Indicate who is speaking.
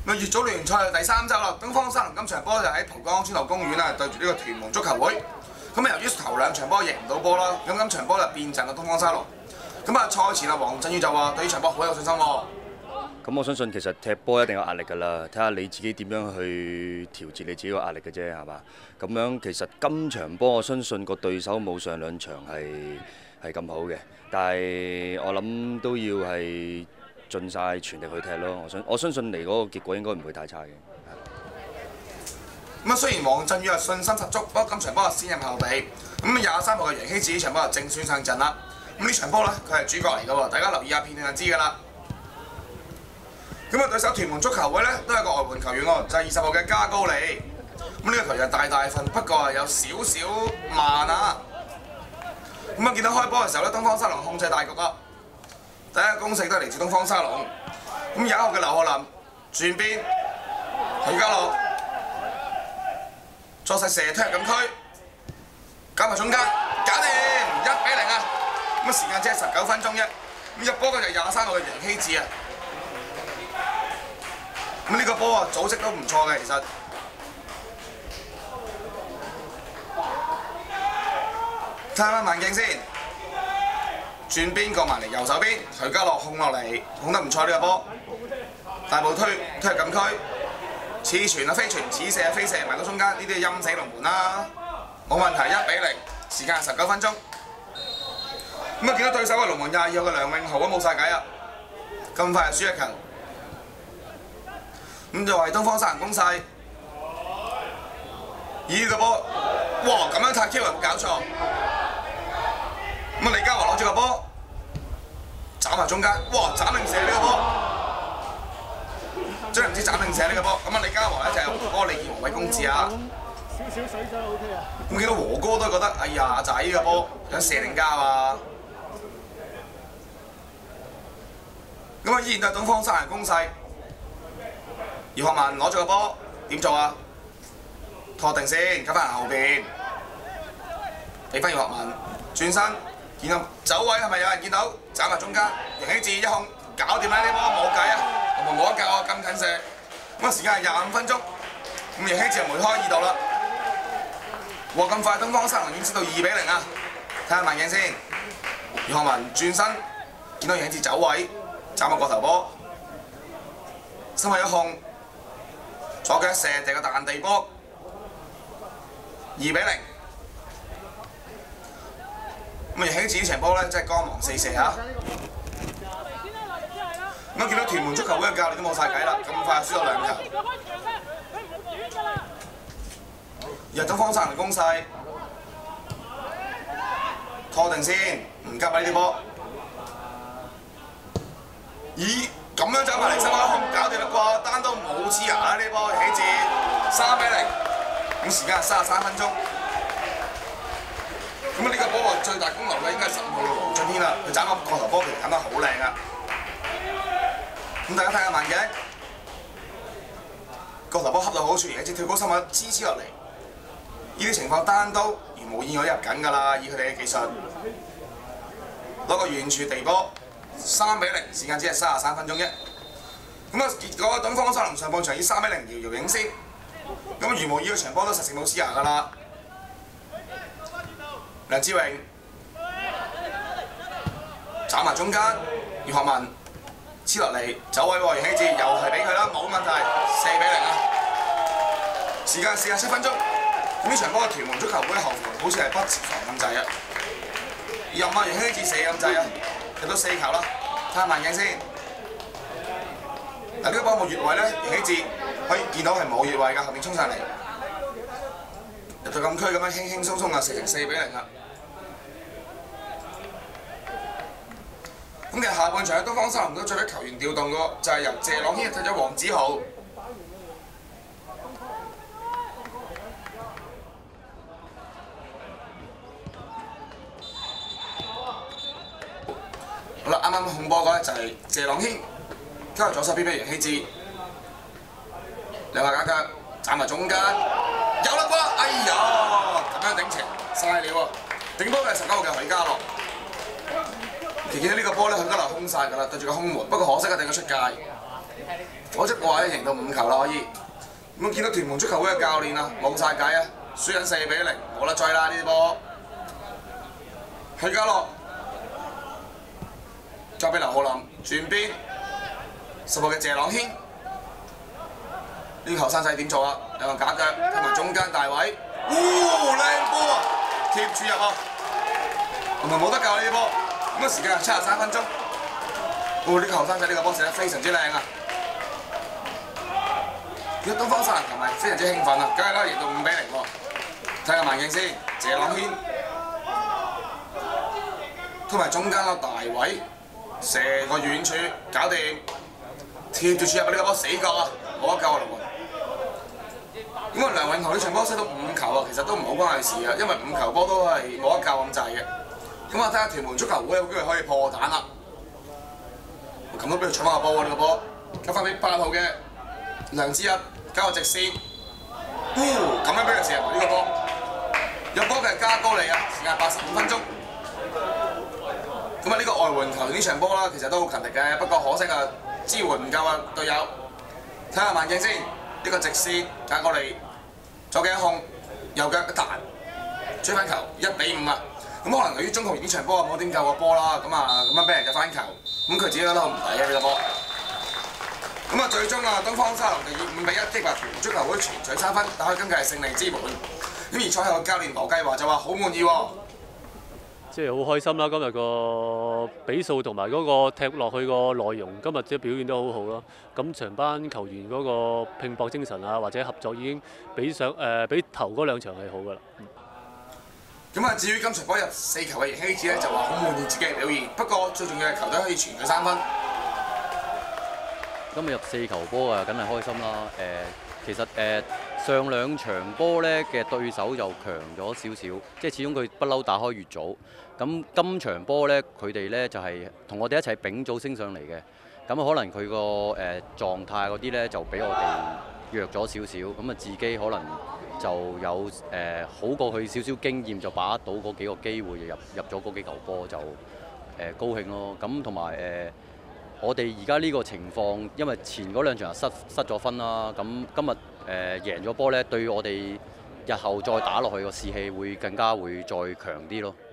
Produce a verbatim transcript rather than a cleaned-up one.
Speaker 1: 咁乙組聯賽第三週啦，東方三龍今場波就喺蒲崗村後公園啊對住呢個屯門足球會。咁啊，由於頭兩場波贏唔到波啦，咁今場波就變陣嘅東方三龍。咁啊，賽前啊，黃振宇就話對呢場波好有信心喎。
Speaker 2: 咁我相信其實踢波一定有壓力㗎啦，睇下你自己點樣去調節你自己個壓力嘅啫，係嘛？咁樣其實今場波我相信個對手冇上兩場係係咁好嘅，但係我諗都要係盡晒全力去踢咯。我相我相信嚟嗰個結果應該唔會太差嘅。
Speaker 1: 咁啊，雖然黃振宇係信心十足，不過今場波係先入後備。咁廿三號嘅楊希智呢場波就正選上陣啦。咁呢場波咧，佢係主角嚟㗎喎，大家留意下片段就知㗎啦。咁啊，對手屯門足球會咧都係個外援球員喎，就係二十號嘅加高利。咁呢個球員大大份，不過係有少少慢啊。咁啊，見到開波嘅時候咧，東方沙龍控制大局啊。第一個攻勢都係嚟自東方沙龍。咁廿一號嘅劉學林轉邊，許家樂作勢射推入禁區，搞埋中間，搞掂一比零啊！咁啊，時間只係十九分鐘啫。咁入波嘅就係廿三號嘅楊希智啊。咁呢個波啊，組織都唔錯嘅，其實。睇下慢鏡先，轉邊過埋嚟右手邊，許家樂控落嚟，控得唔錯呢個波。大步推推入禁區，似傳啊飛傳，似射啊飛射，埋到中間，呢啲係陰死龍門啦，冇問題，一比零，時間係十九分鐘。咁啊，見到對手嘅龍門廿二號嘅梁永豪都冇晒計啊，咁快就輸一球。咁就係東方三人攻勢，咦呢個波，哇咁樣踢 Q 有冇搞錯？咁啊李家華攞住個波，斬埋中間，哇斬定射呢個波，真係唔知斬定射呢個波。咁啊李家華咧就係和哥李健和偉公子啊。少少水準 O K 啊。咁見到和哥都覺得，哎呀阿仔呢個波想射定交啊。咁啊依然都係東方三人攻勢。姚學文攞住個波點做啊？拖定先，交翻後邊，俾翻姚學文轉身，見到走位係咪有人見到？斬埋中間，楊希智一控搞掂啦！呢波冇計啊，同埋冇得救啊，咁近射。咁啊時間係廿五分鐘，咁楊希智就梅開二度啦。哇咁快，東方三龍已經知道二比零啊！睇下慢鏡先，姚學文轉身，見到楊希智走位，斬埋個頭波，身位一控。左腳射定個彈地波，二比零。咁啊，楊希智呢場波咧真係光芒四射嚇。咁啊，見到屯門足球會嘅教練都冇晒計啦，咁快輸咗兩球。而東方三人攻勢，拖定先，唔急啊呢啲波。咦？咁樣走埋嚟，身位一控搞掂啦啩，單刀冇黐牙啦呢波，楊希智三比零。咁時間係三十三分鐘。咁啊呢個波最大功勞咧應該係十五號嘅黃俊軒啦，佢斬個個頭波其實斬得好靚啊。咁大家睇下慢鏡，個頭波恰到好處，楊希智跳高身位黐黐落嚟。呢啲情況單刀如無意外入緊㗎啦，以佢哋嘅技術，攞個遠處地波。三比零，時間只係三十三分鐘啫。咁啊，結果東方三龍上半場以三比零遙遙領先。咁如無意外場波都實成冇黐牙㗎啦。梁志榮斬埋中間，姚學文黐落嚟走位喎，楊希智又係俾佢啦，冇問題，四比零啊。時間四十七分鐘。咁呢場波嘅屯門足球會後防好似係不設防咁滯啊，任啊楊希智射咁滯啊。入到四球啦，睇下慢鏡先。嗱呢個波冇越位咧，楊希智可以見到係冇越位㗎，後面衝上嚟，入到禁區咁樣輕輕鬆鬆啊，射成四比零啦。咁其實下半場喺東方三龍都做咗球員調動㗎，就係由謝朗軒替咗黃子豪。好啦，啱啱控波嗰咧就係謝朗軒，交左手邊俾楊希智，兩下假腳斬埋中間，有啦啩！哎呀，咁樣頂斜，嘥料喎！頂波嘅十九號嘅許家樂，其見到呢個波咧，許家樂空晒㗎啦，對住個空門，不過可惜啊，頂咗出界。 可惜我話咧贏到五球啦，可以。咁見到屯門足球會嘅教練啊，冇晒計啊，輸緊四比零，冇得追啦呢啲波。許家樂交俾劉浩林轉邊，十號嘅謝朗軒，呢球生仔點做啊？兩個假腳推埋中間大位，哇靚波啊！貼住入啊！同埋冇得救呢啲波。咁啊時間係七十三分鐘。哇！呢個後生仔呢個波射得非常之靚啊！見到東方殺人球迷非常之興奮啊！梗係啦，贏到五比零喎。睇下慢鏡先，謝朗軒推埋中間個大位，射個遠處搞掂，貼住柱入呢個波死角啊！冇得救啊！龍門。咁啊梁永豪呢場波射到五球啊，其實都唔好關佢事啊，因為五球波都係冇得救咁滯嘅。咁啊睇下屯門足球會有機會可以破蛋啦。咁都俾佢搶翻個波喎！呢個波交翻俾八號嘅梁志日，交個直線，咁樣俾佢射入呢個波。入波嘅係加高利啊！時間八十五分鐘。咁啊呢個外援球呢場波啦，其實都好勤力嘅，不過可惜啊支援唔夠啊隊友。睇下慢鏡先，呢個直線加高利，左腳一控，右腳一彈，追翻球一比五啊！咁可能由於中學呢場波冇點救個波啦，咁啊咁樣俾人嘅翻球。咁佢自己覺得好唔抵啊！呢個波，咁啊最終啊東方沙龍就以五比一擊敗屯門足球會全取三分，打開今屆勝利之門。咁而賽後教練羅繼華就話好滿意喎，
Speaker 3: 即係好開心啦！今日個比數同埋嗰個踢落去個內容，今日即係表現得好好咯。咁場班球員嗰個拼搏精神啊，或者合作已經比上誒、呃、比頭嗰兩場係好噶啦。
Speaker 1: 咁啊，至於今場波入四球嘅贏希子咧，就話好滿意自己嘅表現。不過最重要係球隊可以全取三分。
Speaker 4: 今日入四球波啊，梗係開心啦！誒、呃，其實誒、呃、上兩場波咧嘅對手就強咗少少，即係始終佢不嬲打開越早。咁今場波咧，佢哋咧就係、是、同我哋一齊丙組升上嚟嘅。咁可能佢個誒狀態嗰啲咧就比我哋弱咗少少，咁啊自己可能就有誒、呃、好過佢少少經驗，就把握到嗰幾個機會入入咗嗰幾球波就誒、呃、高興咯。咁同埋誒我哋而家呢個情況，因為前嗰兩場失失咗分啦，咁今日誒、呃、贏咗波咧，對我哋日後再打落去個士氣會更加會再強啲咯。